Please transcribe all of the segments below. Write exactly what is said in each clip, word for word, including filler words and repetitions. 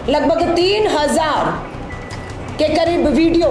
लगभग तीन हजार के करीब वीडियो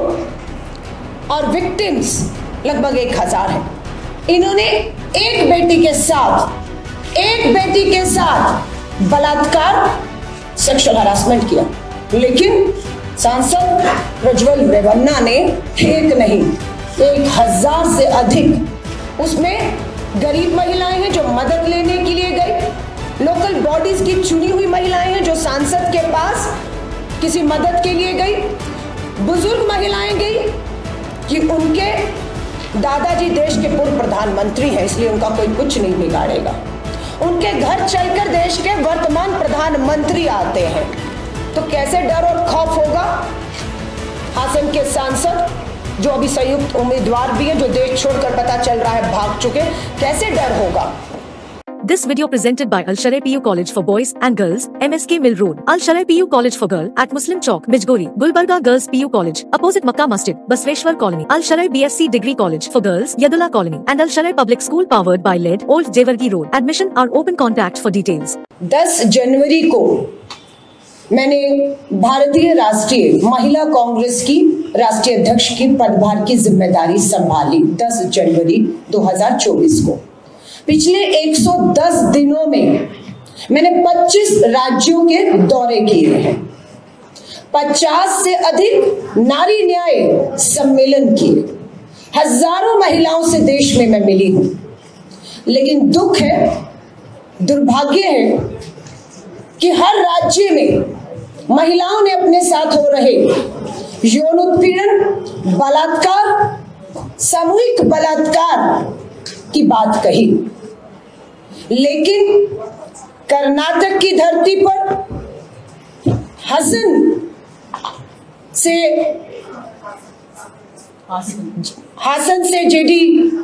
और विक्टिम्स लगभग एक हजार है। इन्होंने एक बेटी के साथ एक बेटी के साथ बलात्कार, सेक्सुअल हरासमेंट किया, लेकिन सांसद प्रज्वल रेवन्ना ने एक नहीं एक हजार से अधिक, उसमें गरीब महिलाएं हैं जो मदद लेने के लिए गई, लोकल बॉडीज की चुनी हुई महिलाएं हैं जो सांसद के पास किसी मदद के लिए गई, बुजुर्ग महिलाएं गई कि उनके दादाजी देश के पूर्व प्रधानमंत्री हैं इसलिए उनका कोई कुछ नहीं बिगाड़ेगा, उनके घर चलकर देश के वर्तमान प्रधानमंत्री आते हैं, तो कैसे डर और खौफ होगा हासन के सांसद जो अभी संयुक्त उम्मीदवार भी है, जो देश छोड़कर पता चल रहा है भाग चुके, कैसे डर होगा। This video presented by Al Sharai P U College for Boys and Girls, M S K Mill Road, Al Sharai P U College for Girl at Muslim Chowk, Bijgori, Gulbarga Girls P U College, opposite Makkah Masjid, Basveshwar Colony, Al Sharai B S c Degree College for Girls, Yadullah Colony, and Al Sharai Public School powered by L E D, Old Jewargi Road. Admission are open. Contact for details. दस जनवरी को मैंने भारतीय राष्ट्रीय महिला कांग्रेस की राष्ट्रीय अध्यक्ष की पदभार की जिम्मेदारी संभाली दस जनवरी दो हज़ार चौबीस को। पिछले एक सौ दस दिनों में मैंने पच्चीस राज्यों के दौरे किए हैं, पचास से अधिक नारी न्याय सम्मेलन किए, हजारों महिलाओं से देश में मैं मिली हूं, लेकिन दुख है, दुर्भाग्य है कि हर राज्य में महिलाओं ने अपने साथ हो रहे यौन उत्पीड़न, बलात्कार, सामूहिक बलात्कार की बात कही, लेकिन कर्नाटक की धरती पर हासन से हासन से जेडी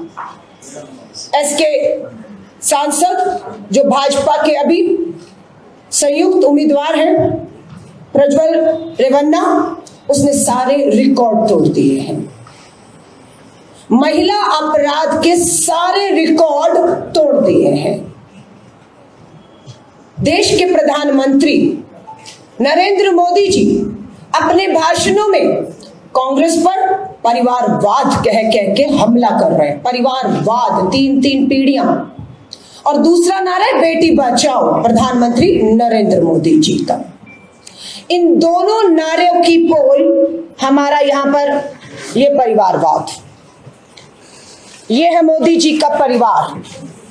एस के सांसद जो भाजपा के अभी संयुक्त उम्मीदवार हैं प्रज्वल रेवन्ना, उसने सारे रिकॉर्ड तोड़ दिए हैं। महिला अपराध के सारे रिकॉर्ड तोड़ दिए हैं। देश के प्रधानमंत्री नरेंद्र मोदी जी अपने भाषणों में कांग्रेस पर परिवारवाद कह कह के हमला कर रहे हैं, परिवारवाद, तीन तीन पीढ़ियां, और दूसरा नारा है बेटी बचाओ, प्रधानमंत्री नरेंद्र मोदी जी का। इन दोनों नारों की पोल हमारा यहां पर ये परिवारवाद, ये है मोदी जी का परिवार,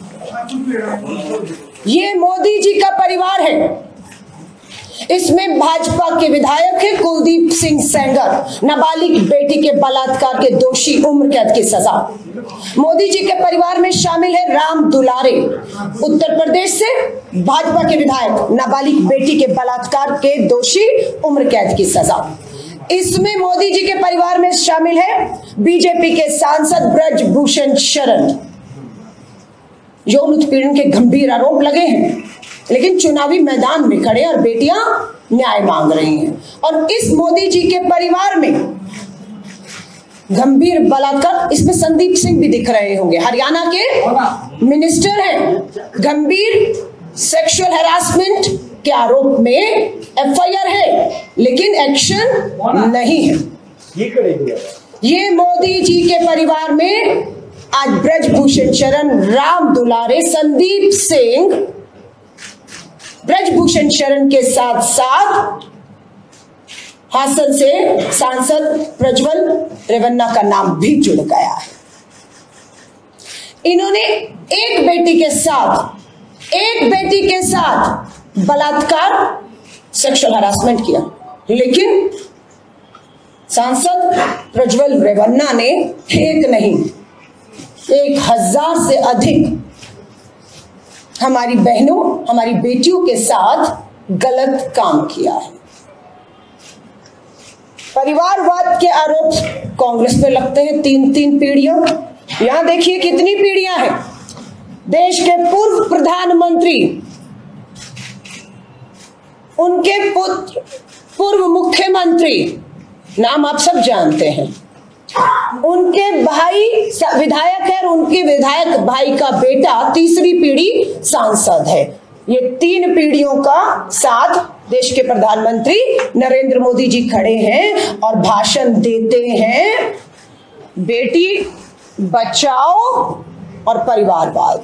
ये मोदी जी का परिवार है। इसमें भाजपा के विधायक है कुलदीप सिंह सेंगर, नाबालिग बेटी के बलात्कार के दोषी, उम्र कैद की सजा। मोदी जी के परिवार में शामिल है राम दुलारे, उत्तर प्रदेश से भाजपा के विधायक, नाबालिग बेटी के बलात्कार के दोषी, उम्र कैद की सजा। इसमें मोदी जी के परिवार में शामिल है बीजेपी के सांसद ब्रजभूषण शरण, यौन उत्पीड़न के गंभीर आरोप लगे हैं, लेकिन चुनावी मैदान में खड़े और बेटियां न्याय मांग रही हैं। और इस मोदी जी के परिवार में गंभीर बलात्कार, इसमें संदीप सिंह भी दिख रहे होंगे, हरियाणा के मिनिस्टर हैं, गंभीर सेक्सुअल हैरासमेंट के आरोप में एफ आई आर है, लेकिन एक्शन नहीं है। ये मोदी जी के परिवार में आज ब्रजभूषण शरण, राम दुलारे, संदीप सिंह, ब्रजभूषण शरण के साथ साथ हासन से सांसद प्रज्वल रेवन्ना का नाम भी जुड़ गया है। इन्होंने एक बेटी के साथ एक बेटी के साथ बलात्कार, सेक्सुअल हरासमेंट किया, लेकिन सांसद प्रज्वल रेवन्ना ने एक नहीं एक हजार से अधिक हमारी बहनों, हमारी बेटियों के साथ गलत काम किया है। परिवारवाद के आरोप कांग्रेस पे लगते हैं, तीन तीन पीढ़ियां। यहां देखिए कितनी पीढ़ियां हैं। देश के पूर्व प्रधानमंत्री, उनके पुत्र, पूर्व मुख्यमंत्री, नाम आप सब जानते हैं, उनके भाई विधायक है और उनके विधायक भाई का बेटा तीसरी पीढ़ी सांसद है। ये तीन पीढ़ियों का साथ देश के प्रधानमंत्री नरेंद्र मोदी जी खड़े हैं और भाषण देते हैं बेटी बचाओ और परिवारवाद।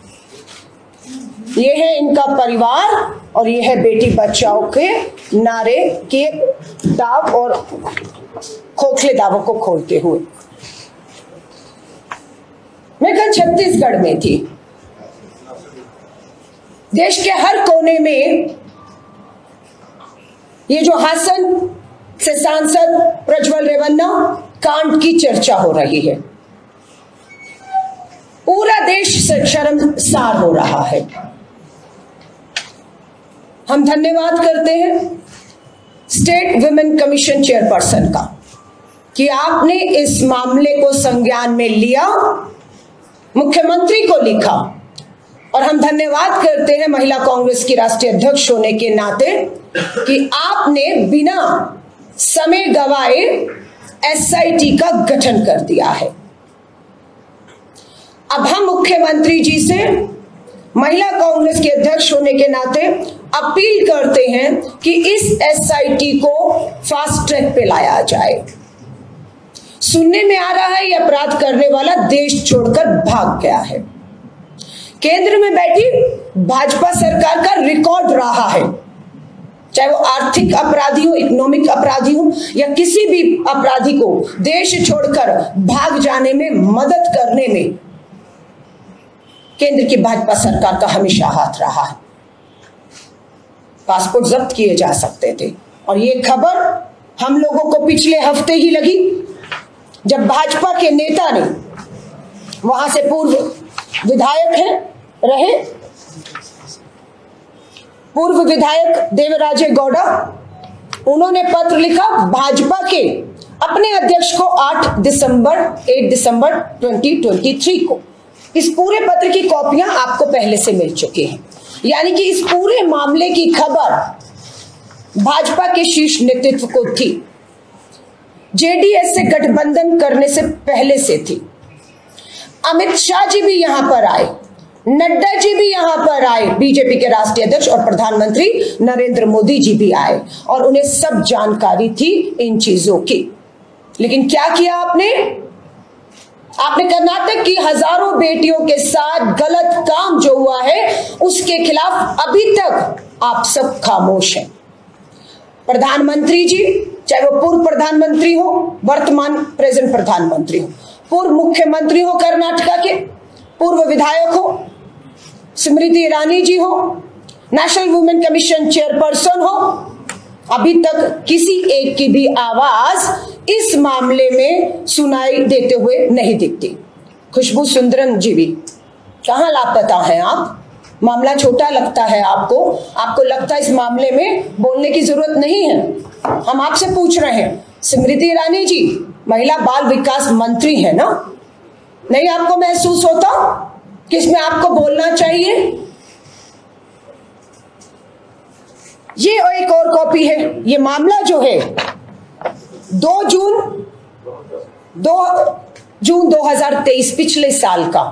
ये है इनका परिवार और ये है बेटी बचाओ के नारे के दाव और खोखले दावों को खोलते हुए। मैं कल छत्तीसगढ़ में थी। देश के हर कोने में ये जो हासन से सांसद प्रज्वल रेवन्ना कांड की चर्चा हो रही है, पूरा देश शर्मसार हो रहा है। हम धन्यवाद करते हैं स्टेट वुमेन कमीशन चेयरपर्सन का कि आपने इस मामले को संज्ञान में लिया, मुख्यमंत्री को लिखा, और हम धन्यवाद करते हैं महिला कांग्रेस की राष्ट्रीय अध्यक्ष होने के नाते कि आपने बिना समय गवाए एसआईटी का गठन कर दिया है। अब हम मुख्यमंत्री जी से महिला कांग्रेस के अध्यक्ष होने के नाते अपील करते हैं कि इस एसआईटी को फास्ट ट्रैक पे लाया जाए। सुनने में आ रहा है यह अपराध करने वाला देश छोड़कर भाग गया है। केंद्र में बैठी भाजपा सरकार का रिकॉर्ड रहा है, चाहे वो आर्थिक अपराधी हो, इकोनॉमिक अपराधी हो, या किसी भी अपराधी को देश छोड़कर भाग जाने में मदद करने में केंद्र की भाजपा सरकार का हमेशा हाथ रहा है। पासपोर्ट जब्त किए जा सकते थे, और ये खबर हम लोगों को पिछले हफ्ते ही लगी जब भाजपा के नेता ने, वहां से पूर्व विधायक हैं रहे पूर्व विधायक देवराजे गौड़ा, उन्होंने पत्र लिखा भाजपा के अपने अध्यक्ष को आठ दिसंबर आठ दिसंबर दो हज़ार तेईस को। इस पूरे पत्र की कॉपियां आपको पहले से मिल चुकी हैं, यानी कि इस पूरे मामले की खबर भाजपा के शीर्ष नेतृत्व को थी, जेडीएस से गठबंधन करने से पहले से थी। अमित शाह जी भी यहां पर आए, नड्डा जी भी यहां पर आए, बीजेपी के राष्ट्रीय अध्यक्ष और प्रधानमंत्री नरेंद्र मोदी जी भी आए, और उन्हें सब जानकारी थी इन चीजों की। लेकिन क्या किया आपने? आपने कर्नाटक की हजारों बेटियों के साथ गलत काम जो हुआ है उसके खिलाफ अभी तक आप सब खामोश हैं। प्रधानमंत्री जी, चाहे वो पूर्व प्रधानमंत्री हो, वर्तमान प्रेजेंट प्रधानमंत्री हो, पूर्व मुख्यमंत्री हो कर्नाटका के, पूर्व विधायक हो स्मृति ईरानी जी हो, नेशनल वुमेन कमीशन चेयरपर्सन हो, अभी तक किसी एक की भी आवाज इस मामले में सुनाई देते हुए नहीं दिखती। खुशबू सुंदरम जी भी, कहां लापता हैं आप? मामला छोटा लगता है आपको, आपको लगता है इस मामले में बोलने की जरूरत नहीं है। हम आपसे पूछ रहे हैं, स्मृति ईरानी जी महिला बाल विकास मंत्री है ना, नहीं आपको महसूस होता कि इसमें आपको बोलना चाहिए? ये एक और कॉपी है। ये मामला जो है दो जून दो हज़ार तेईस पिछले साल का,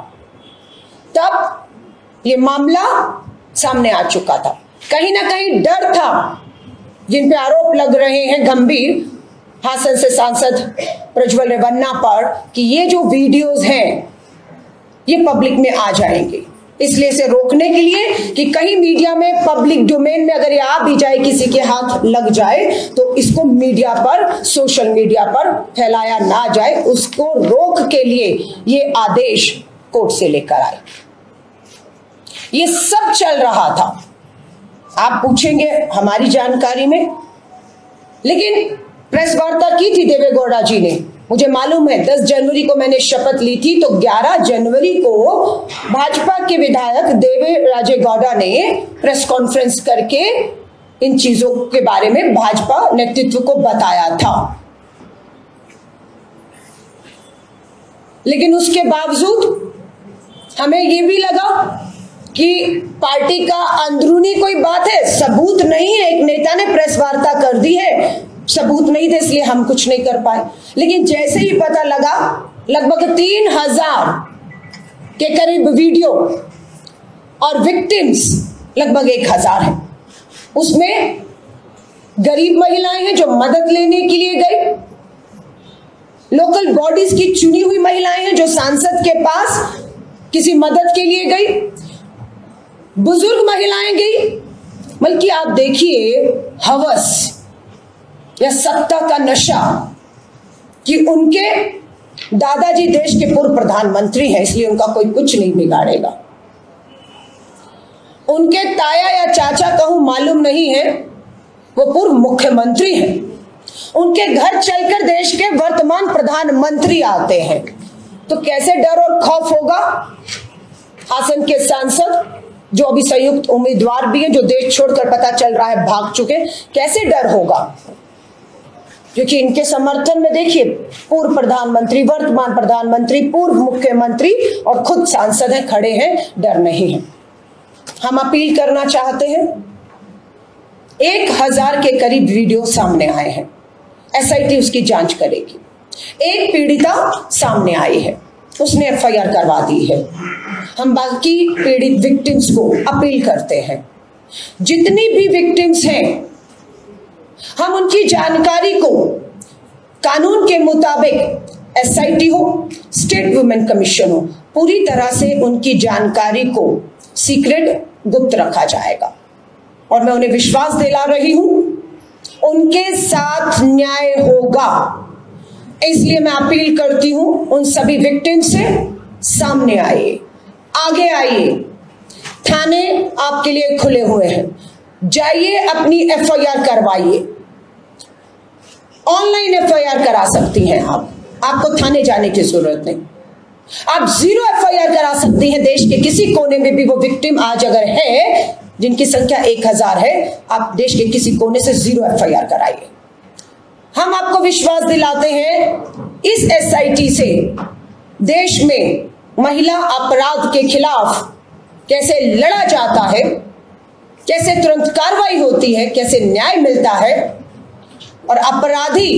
तब ये मामला सामने आ चुका था। कहीं ना कहीं डर था जिन पे आरोप लग रहे हैं गंभीर, हासन से सांसद प्रज्वल रेवन्ना पर, कि ये जो वीडियोस हैं ये पब्लिक में आ जाएंगे, इसलिए इसे रोकने के लिए कि कहीं मीडिया में, पब्लिक डोमेन में अगर ये आ भी जाए, किसी के हाथ लग जाए, तो इसको मीडिया पर, सोशल मीडिया पर फैलाया ना जाए, उसको रोक के लिए ये आदेश कोर्ट से लेकर आए। ये सब चल रहा था, आप पूछेंगे हमारी जानकारी में, लेकिन प्रेस वार्ता की थी देवे गौड़ा जी ने। मुझे मालूम है दस जनवरी को मैंने शपथ ली थी, तो ग्यारह जनवरी को भाजपा के विधायक देवे राजे गौड़ा ने प्रेस कॉन्फ्रेंस करके इन चीजों के बारे में भाजपा नेतृत्व को बताया था। लेकिन उसके बावजूद हमें ये भी लगा कि पार्टी का अंदरूनी कोई बात है, सबूत नहीं है। एक नेता ने प्रेस वार्ता कर दी है, सबूत नहीं थे इसलिए हम कुछ नहीं कर पाए। लेकिन जैसे ही पता लगा लगभग तीन हजार के करीब वीडियो और विक्टिम्स लगभग एक हजार है, उसमें गरीब महिलाएं हैं जो मदद लेने के लिए गई, लोकल बॉडीज की चुनी हुई महिलाएं हैं जो सांसद के पास किसी मदद के लिए गई, बुजुर्ग महिलाएं गई। बल्कि आप देखिए हवस या सत्ता का नशा कि उनके दादाजी देश के पूर्व प्रधानमंत्री हैं, इसलिए उनका कोई कुछ नहीं बिगाड़ेगा। उनके ताया या चाचा कहूं मालूम नहीं है, वो पूर्व मुख्यमंत्री हैं। उनके घर चलकर देश के वर्तमान प्रधानमंत्री आते हैं, तो कैसे डर और खौफ होगा हासन के सांसद जो अभी संयुक्त उम्मीदवार भी हैं, जो देश छोड़कर पता चल रहा है भाग चुके, कैसे डर होगा? क्योंकि इनके समर्थन में देखिए पूर्व प्रधानमंत्री, वर्तमान प्रधानमंत्री, पूर्व मुख्यमंत्री और खुद सांसद हैं, खड़े हैं, डर नहीं है। हम अपील करना चाहते हैं, एक हजार के करीब वीडियो सामने आए हैं, एसआईटी उसकी जांच करेगी। एक पीड़िता सामने आई है, उसने एफआईआर करवा दी है। हम बाकी पीड़ित विक्टिम्स को अपील करते हैं, जितनी भी विक्टिम्स हैं हम उनकी जानकारी को कानून के मुताबिक एसआईटी हो, स्टेट वुमेन कमीशन हो, पूरी तरह से उनकी जानकारी को सीक्रेट गुप्त रखा जाएगा। और मैं उन्हें विश्वास दिला रही हूं उनके साथ न्याय होगा। इसलिए मैं अपील करती हूं उन सभी विक्टिम से, सामने आइए, आगे आइए, थाने आपके लिए खुले हुए हैं, जाइए अपनी एफआईआर करवाइए। ऑनलाइन एफआईआर करा सकती हैं आप, आपको थाने जाने की जरूरत नहीं। आप जीरो एफआईआर करा सकती हैं, देश के किसी कोने में भी वो विक्टिम आज अगर है, जिनकी संख्या एक हजार है, आप देश के किसी कोने से जीरो एफआईआर कराइए। हम आपको विश्वास दिलाते हैं इस एसआईटी से देश में महिला अपराध के खिलाफ कैसे लड़ा जाता है, कैसे तुरंत कार्रवाई होती है, कैसे न्याय मिलता है और अपराधी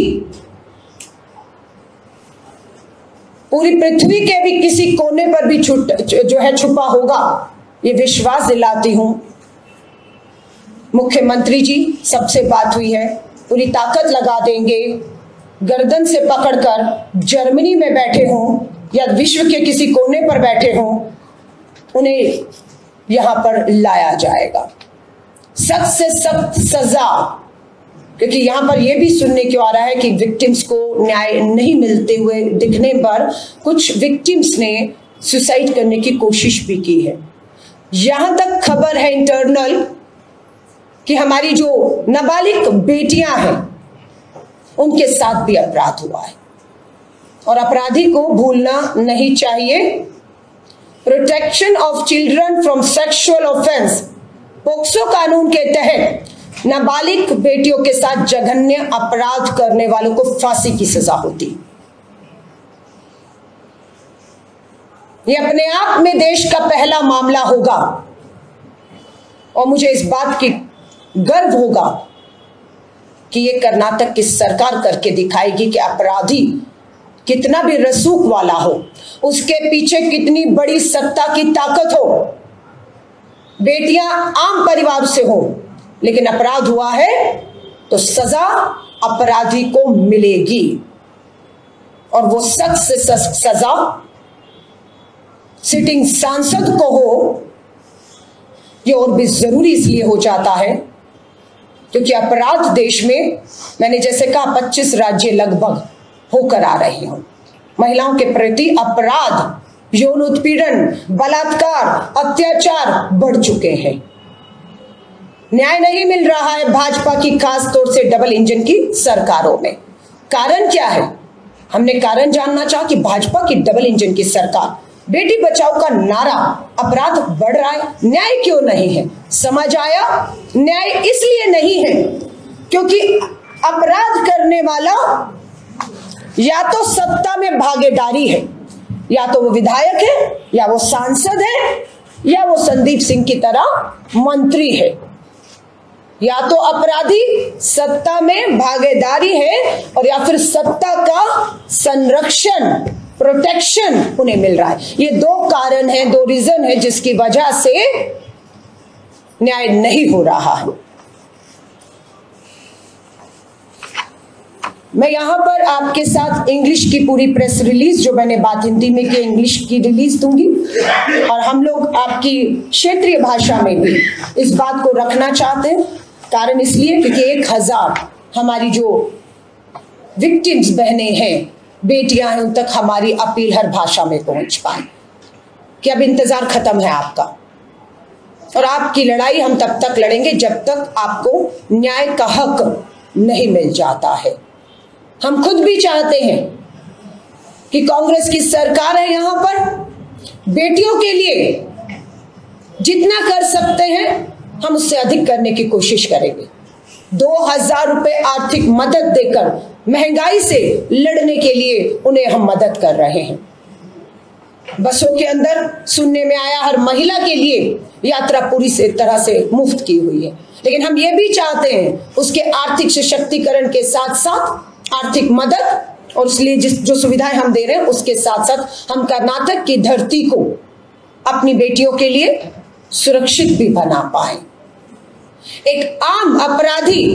पूरी पृथ्वी के भी किसी कोने पर भी छुट जो है छुपा होगा, ये विश्वास दिलाती हूं। मुख्यमंत्री जी सबसे बात हुई है, पूरी ताकत लगा देंगे, गर्दन से पकड़कर जर्मनी में बैठे हों या विश्व के किसी कोने पर बैठे हों, उन्हें यहां पर लाया जाएगा। सख्त से सख्त सजा, क्योंकि यहां पर यह भी सुनने को आ रहा है कि विक्टिम्स को न्याय नहीं मिलते हुए दिखने पर कुछ विक्टिम्स ने सुसाइड करने की कोशिश भी की है। यहां तक खबर है इंटरनल कि हमारी जो नाबालिग बेटियां हैं उनके साथ भी अपराध हुआ है और अपराधी को भूलना नहीं चाहिए। Protection of children from sexual offence, POCSO कानून के तहत नाबालिग बेटियों के साथ जघन्य अपराध करने वालों को फांसी की सजा होती। यह अपने आप में देश का पहला मामला होगा और मुझे इस बात की गर्व होगा कि ये कर्नाटक की सरकार करके दिखाएगी कि अपराधी कितना भी रसूख वाला हो, उसके पीछे कितनी बड़ी सत्ता की ताकत हो, बेटियां आम परिवार से हो, लेकिन अपराध हुआ है तो सजा अपराधी को मिलेगी और वो सख्त से सख्त सजा सिटिंग सांसद को हो। ये और भी जरूरी इसलिए हो जाता है क्योंकि अपराध देश में, मैंने जैसे कहा, पच्चीस राज्य लगभग होकर आ रहे हो। महिलाओं के प्रति अपराध, यौन उत्पीड़न, बलात्कार, अत्याचार बढ़ चुके हैं। न्याय नहीं मिल रहा है भाजपा की खास तौर से डबल इंजन की सरकारों में। कारण क्या है? हमने कारण जानना चाहा कि भाजपा की डबल इंजन की सरकार, बेटी बचाओ का नारा, अपराध बढ़ रहा है, न्याय क्यों नहीं है? समझ आया? न्याय इसलिए नहीं है क्योंकि अपराध करने वाला या तो सत्ता में भागीदारी है, या तो वो विधायक है, या वो सांसद है, या वो संदीप सिंह की तरह मंत्री है। या तो अपराधी सत्ता में भागीदारी है और या फिर सत्ता का संरक्षण, प्रोटेक्शन उन्हें मिल रहा है। ये दो कारण हैं, दो रीजन है जिसकी वजह से न्याय नहीं हो रहा है। मैं यहाँ पर आपके साथ इंग्लिश की पूरी प्रेस रिलीज, जो मैंने बात हिंदी में की, इंग्लिश की रिलीज दूंगी, और हम लोग आपकी क्षेत्रीय भाषा में भी इस बात को रखना चाहते हैं। कारण इसलिए क्योंकि एक हजार हमारी जो विक्टिम्स बहनें हैं, बेटियां हैं, उन तक हमारी अपील हर भाषा में पहुंच पाए कि अब इंतजार खत्म है आपका, और आपकी लड़ाई हम तब तक लड़ेंगे जब तक आपको न्याय का हक नहीं मिल जाता है। हम खुद भी चाहते हैं कि कांग्रेस की सरकार है यहाँ पर, बेटियों के लिए जितना कर सकते हैं हम उससे अधिक करने की कोशिश करेंगे। दो हजार रुपए आर्थिक मदद देकर महंगाई से लड़ने के लिए उन्हें हम मदद कर रहे हैं। बसों के अंदर सुनने में आया हर महिला के लिए यात्रा पूरी से तरह से मुफ्त की हुई है, लेकिन हम ये भी चाहते हैं उसके आर्थिक सशक्तिकरण के साथ साथ आर्थिक मदद, और इसलिए जिस जो सुविधाएं हम दे रहे हैं उसके साथ साथ हम कर्नाटक की धरती को अपनी बेटियों के लिए सुरक्षित भी बना पाए। एक आम अपराधी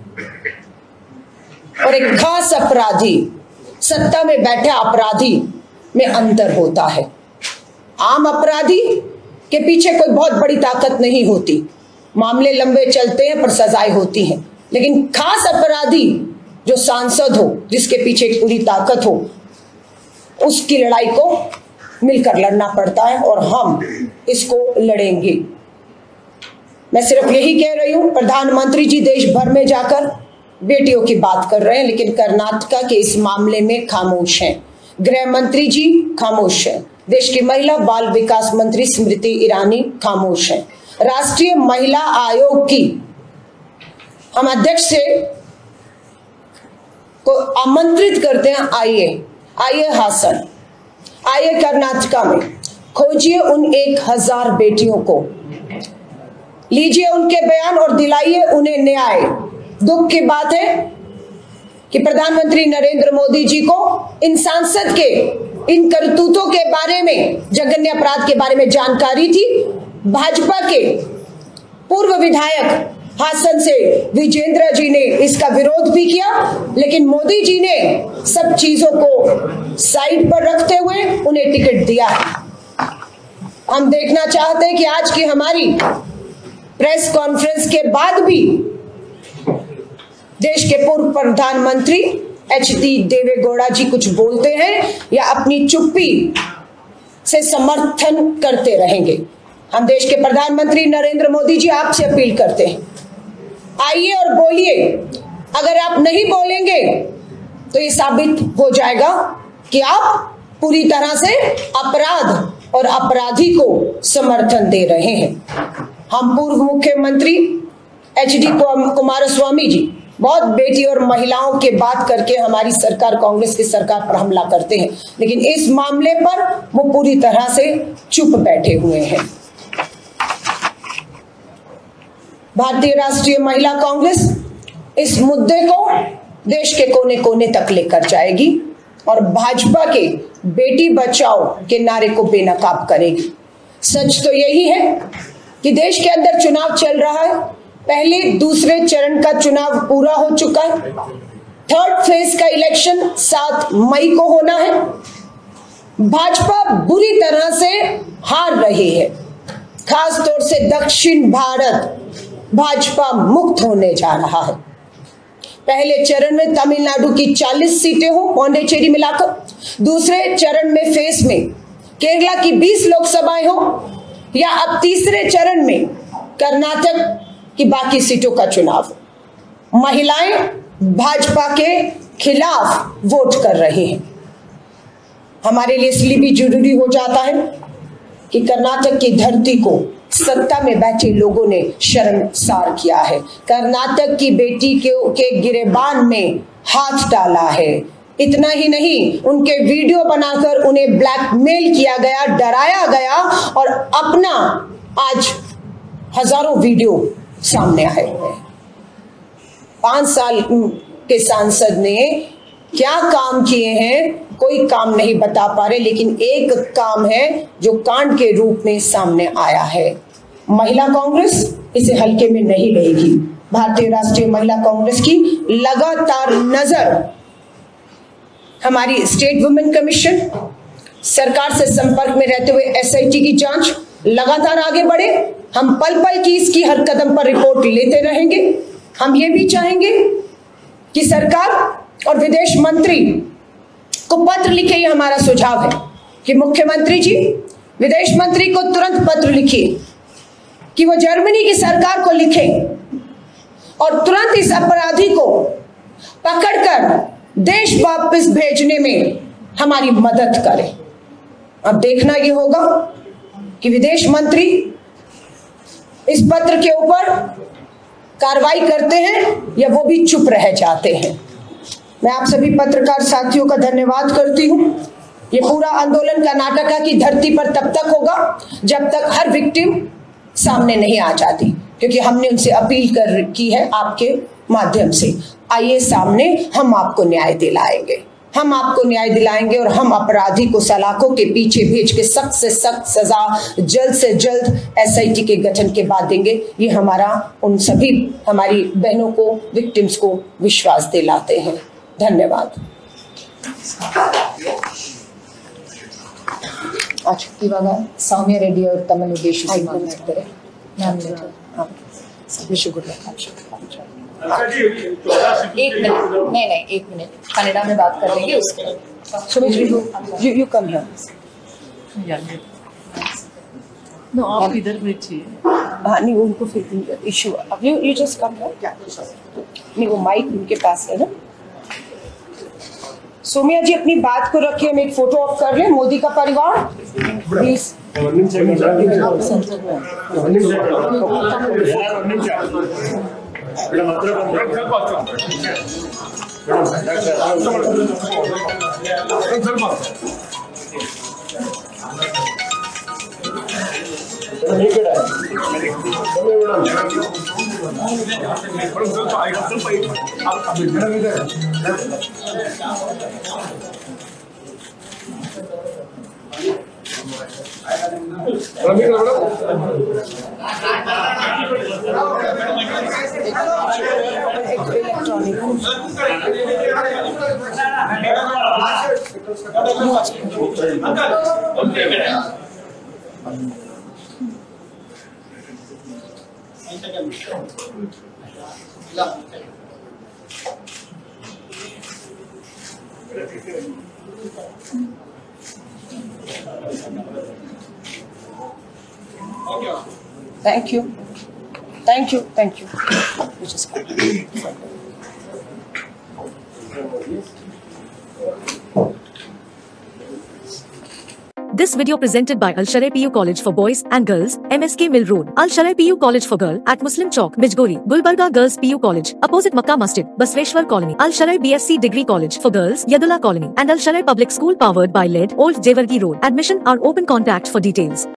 और एक खास अपराधी, सत्ता में बैठे अपराधी में अंतर होता है। आम अपराधी के पीछे कोई बहुत बड़ी ताकत नहीं होती, मामले लंबे चलते हैं पर सजाएं होती हैं, लेकिन खास अपराधी जो सांसद हो, जिसके पीछे एक पूरी ताकत हो, उसकी लड़ाई को मिलकर लड़ना पड़ता है, और हम इसको लड़ेंगे। मैं सिर्फ यही कह रही हूं, प्रधानमंत्री जी देश भर में जाकर बेटियों की बात कर रहे हैं, लेकिन कर्नाटक के इस मामले में खामोश हैं। गृह मंत्री जी खामोश हैं, देश की महिला बाल विकास मंत्री स्मृति ईरानी खामोश हैं। राष्ट्रीय महिला आयोग की हम अध्यक्ष से को आमंत्रित करते हैं, आइए आइए हासन, आइए कर्नाटक में, खोजिए उन एक हजार बेटियों को, लीजिए उनके बयान और दिलाइए उन्हें न्याय। दुख की बात है कि प्रधानमंत्री नरेंद्र मोदी जी को इन सांसद के इन करतूतों के बारे में, जघन्य अपराध के बारे में जानकारी थी। भाजपा के पूर्व विधायक हासन से विजेंद्र जी ने इसका विरोध भी किया, लेकिन मोदी जी ने सब चीजों को साइड पर रखते हुए उन्हें टिकट दिया। हम देखना चाहते हैं कि आज की हमारी प्रेस कॉन्फ्रेंस के बाद भी देश के पूर्व प्रधानमंत्री एच डी देवेगौड़ा जी कुछ बोलते हैं या अपनी चुप्पी से समर्थन करते रहेंगे। हम देश के प्रधानमंत्री नरेंद्र मोदी जी आपसे अपील करते हैं, आइए और बोलिए। अगर आप नहीं बोलेंगे तो ये साबित हो जाएगा कि आप पूरी तरह से अपराध और अपराधी को समर्थन दे रहे हैं। हम पूर्व मुख्यमंत्री एच डी कुमारस्वामी जी बहुत बेटी और महिलाओं के बात करके हमारी सरकार, कांग्रेस की सरकार पर हमला करते हैं, लेकिन इस मामले पर वो पूरी तरह से चुप बैठे हुए हैं। भारतीय राष्ट्रीय महिला कांग्रेस इस मुद्दे को देश के कोने कोने तक लेकर जाएगी और भाजपा के बेटी बचाओ के नारे को बेनकाब करेगी। सच तो यही है कि देश के अंदर चुनाव चल रहा है। पहले दूसरे चरण का चुनाव पूरा हो चुका है। थर्ड फेज का इलेक्शन सात मई को होना है। भाजपा बुरी तरह से हार रही है। खास तौर से दक्षिण भारत भाजपा मुक्त होने जा रहा है। पहले चरण में तमिलनाडु की चालीस सीटें हो पौंडीचेरी मिलाकर, दूसरे चरण में फेस में केरला की बीस लोकसभाएं हो, या अब तीसरे चरण में कर्नाटक की बाकी सीटों का चुनाव। महिलाएं भाजपा के खिलाफ वोट कर रही हैं। हमारे लिए इसलिए भी जरूरी हो जाता है कि कर्नाटक की धरती को सत्ता में बैठे लोगों ने शर्मसार किया है। कर्नाटक की बेटी के, के गिरेबान में हाथ डाला है। इतना ही नहीं, उनके वीडियो बनाकर उन्हें ब्लैकमेल किया गया, डराया गया, और अपना आज हजारों वीडियो सामने आए हुए हैं। पांच साल के सांसद ने क्या काम किए हैं कोई काम नहीं बता पा रहे, लेकिन एक काम है जो कांड के रूप में सामने आया है। महिला कांग्रेस इसे हल्के में नहीं लेगी। भारतीय राष्ट्रीय महिला कांग्रेस की लगातार नजर हमारी स्टेट वुमेन कमीशन सरकार से संपर्क में रहते हुए एसआईटी की जांच लगातार आगे बढ़े। हम पल पल की इसकी हर कदम पर रिपोर्ट लेते रहेंगे। हम ये भी चाहेंगे कि सरकार और विदेश मंत्री को पत्र लिखे, ये हमारा सुझाव है कि मुख्यमंत्री जी विदेश मंत्री को तुरंत पत्र लिखिए कि वो जर्मनी की सरकार को लिखें और तुरंत इस अपराधी को पकड़कर देश वापस भेजने में हमारी मदद करें। अब देखना ये होगा कि विदेश मंत्री इस पत्र के ऊपर कार्रवाई करते हैं या वो भी चुप रह जाते हैं। मैं आप सभी पत्रकार साथियों का धन्यवाद करती हूँ। ये पूरा आंदोलन कर्नाटका की धरती पर तब तक होगा जब तक हर विक्टिम सामने नहीं आ जाती, क्योंकि हमने उनसे अपील कर की है आपके माध्यम से, आइए सामने, हम आपको न्याय दिलाएंगे, हम आपको न्याय दिलाएंगे और हम अपराधी को सलाखों के पीछे भेज के सख्त से सख्त सजा जल्द से जल्द एसआईटी के गठन के बाद देंगे। ये हमारा उन सभी हमारी बहनों को, विक्टिम्स को विश्वास दिलाते हैं। धन्यवाद। अच्छा, ಇವಾಗ ಸೌಮ್ಯ ರೆಡ್ಡಿ ಅವರು ತಮ್ಮನ್ನು ಉದ್ದೇಶಿಸಿ ಮಾತನಾಡ್ತಾರೆ। ನಾನು एक मिनट, नहीं नहीं एक मिनट, कन्नड़ा में बात कर लेंगे उसके बाद। You you come here. No, आप इधर बैठिए। हाँ नहीं, उनको फिर इशू, अब you you just come here. नहीं, वो माइक उनके पास है ना। सोमिया जी अपनी बात को रखिए, हम एक फोटो ऑफ कर लें। मोदी का परिवार please. Thank you, thank you, thank you. This video presented by Al Sharai P U College for Boys and Girls, M S K Mill Road, Al Sharai P U College for Girl at Muslim Chowk, Mijgori, Gulbarga Girls P U College, opposite Makkah Masjid, Basveshwar Colony, Al Sharai B S c Degree College for Girls, Yadula Colony, and Al Sharai Public School powered by L E D, Old Jewargi Road. Admission are open. Contact for details.